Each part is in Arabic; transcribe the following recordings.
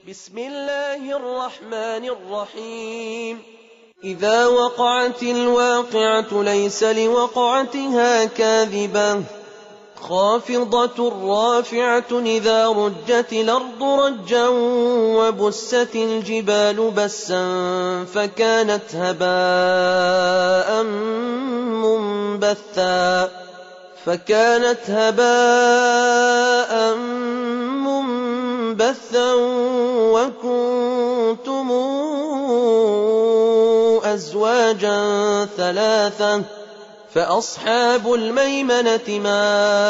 بسم الله الرحمن الرحيم. إذا وقعت الواقعة ليس لوقعتها كاذبة خافضة رافعة إذا رجت الأرض رجا وبست الجبال بسا فكانت هباء منبثا وكنتم أزواجا ثلاثة فأصحاب الميمنة ما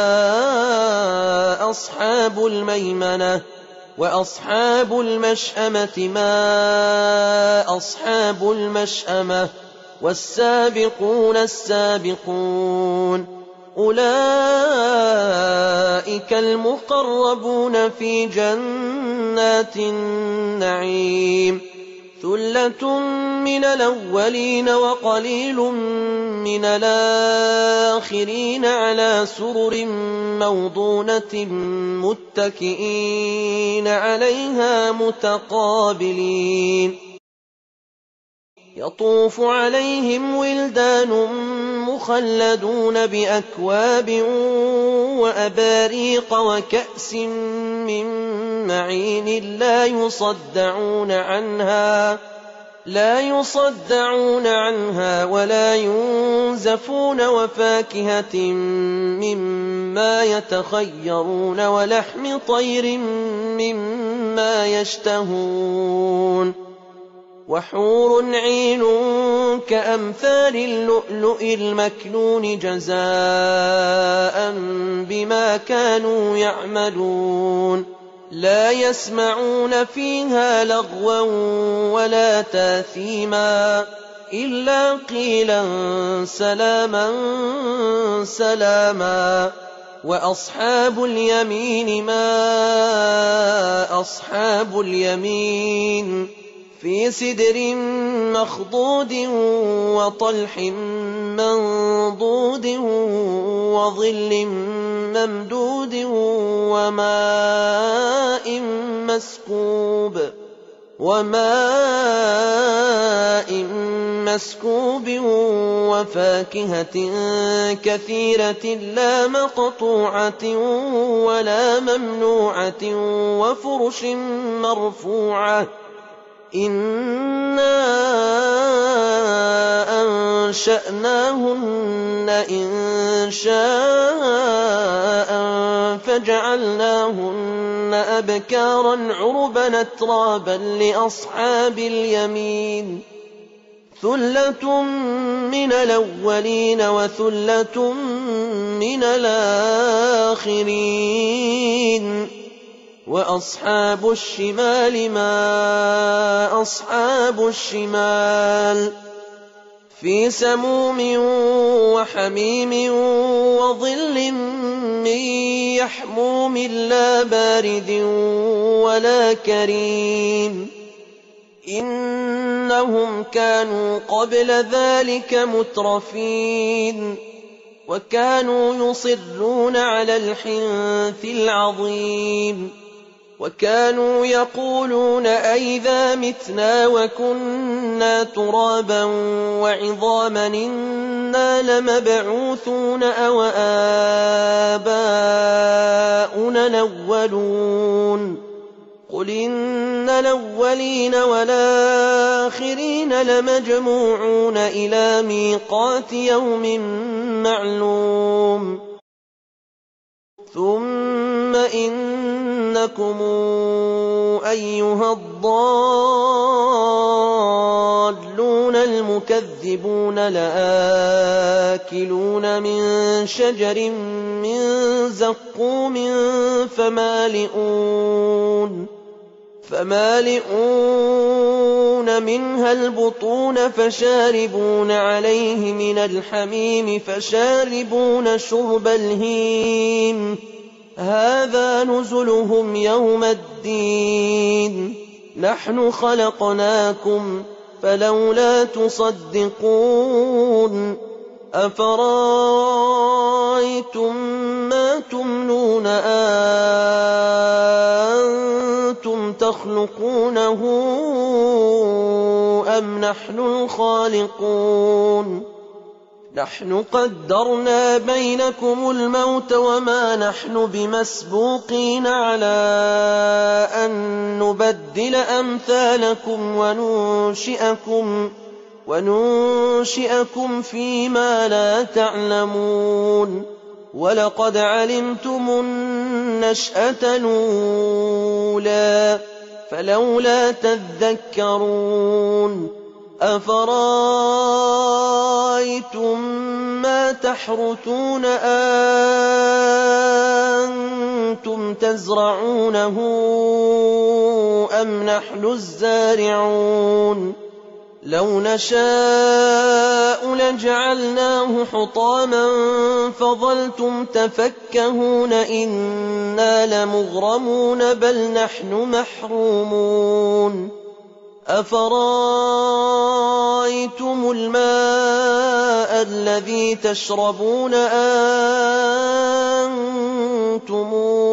أصحاب الميمنة وأصحاب المشأمة ما أصحاب المشأمة والسابقون السابقون أولئك المقربون في جنات النعيم ثلة من الأولين وقليل من الآخرين على سرر موضونة متكئين عليها متقابلين يطوف عليهم ولدان مخلدون بأكواب وأباريق وكأس من معين لا يصدعون عنها ولا ينزفون وفاكهة مما يتخيرون ولحم طير مما يشتهون وحور عين كأمثال اللؤلؤ المكنون جزاء بما كانوا يعملون لا يسمعون فيها لغوا ولا تاثيما إلا قيلا سلاما سلاما وأصحاب اليمين ما أصحاب اليمين في سدر مخضود وطلح منضود وظل ممدود وماء مسكوب وفاكهة كثيرة لا مقطوعة ولا ممنوعة وفرش مرفوعة إنا أنشأناهن إنشاء فجعلناهن أبكارا عربا أترابا لأصحاب اليمين ثلة من الأولين وثلة من الآخرين وأصحاب الشمال ما أصحاب الشمال في سموم وحميم وظل من يحموم لا بارد ولا كريم إنهم كانوا قبل ذلك مترفين وكانوا يصرون على الحنث العظيم وكانوا يقولون أئذا متنا وكنا ترابا وعظاما إنا لمبعوثون أو آباؤنا الأولون قل إن الأولين والآخرين لمجموعون إلى ميقات يوم معلوم ثم إنكم أيها الضالون المكذبون لآكلون من شجر من زقوم فمالئون منها البطون فشاربون عليه من الحميم فشاربون شرب الهيم هذا نزلهم يوم الدين نحن خلقناكم فلولا تصدقون أفرأيتم ما تمنون أنتم تخلقونه أم نحن الخالقون نحن قدرنا بينكم الموت وما نحن بمسبوقين على أن نبدل أمثالكم وننشئكم فيما لا تعلمون ولقد علمتم النشأة الأولى فلولا تذكرون أفرأيتم ما تحرثون أنتم تزرعونه أم نحن الزارعون لو نشاء لجعلناه حطاما فظلتم تفكهون إنا لمغرمون بل نحن محرومون أفرأيتم الماء الذي تشربون أنتم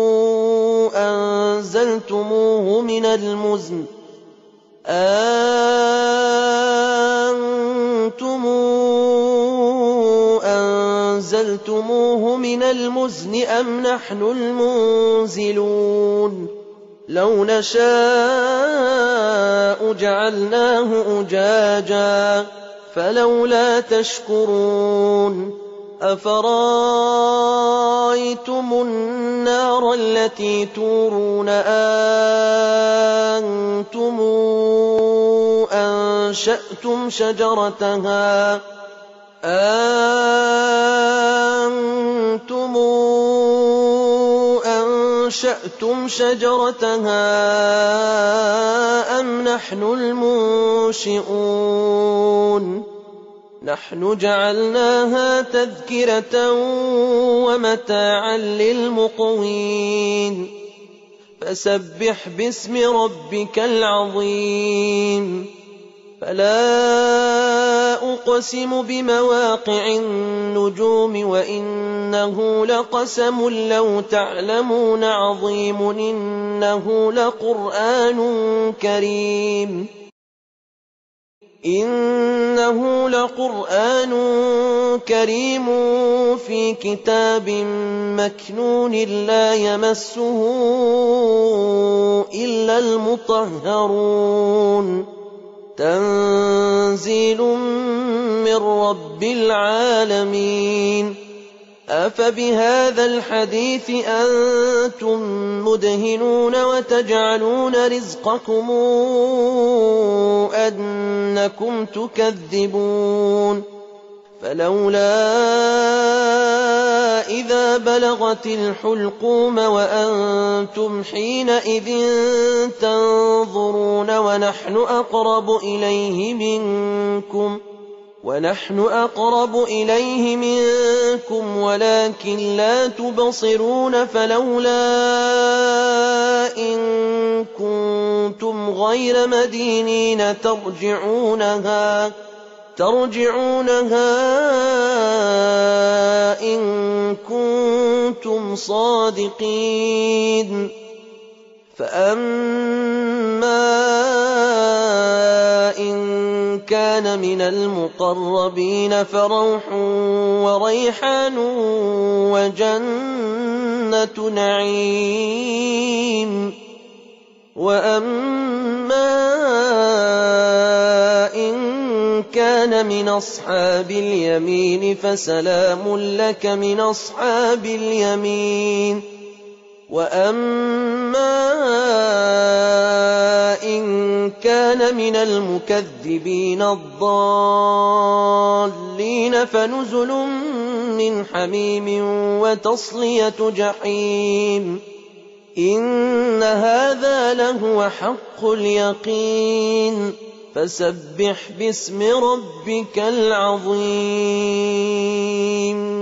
أنزلتموه من المزن أم نحن المنزلون لو نشاء جعلناه أجاجا فلولا تشكرون أفرأيتم النار التي تورون أنتم أنشأتم شجرتها أم نحن المنشئون نحن جعلناها تذكرة ومتاعا للمقوين فسبح باسم ربك العظيم فلا أقسم بمواقع النجوم وإنه لقسم لو تعلمون عظيم إنه لقرآن كريم في كتاب مكنون لا يمسه إلا المطهرون تنزيل من رب العالمين أفبهذا الحديث أنتم مدهنون وتجعلون رزقكم أنكم تكذبون فلولا إذا بلغت الحلقوم وأنتم حينئذ تنظرون ونحن أقرب إليه منكم ولكن لا تبصرون فلولا إن كنتم غير مدينين ترجعونها إن كنتم صادقين فأما إن كان من المقربين فروح وريحان وجنة نعيم وأما إن كان من أصحاب اليمين فسلام لك من أصحاب اليمين وأما إن كان من المكذبين الضالين فنزل من حميم وتصلية جحيم إن هذا لهو حق اليقين فسبح باسم ربك العظيم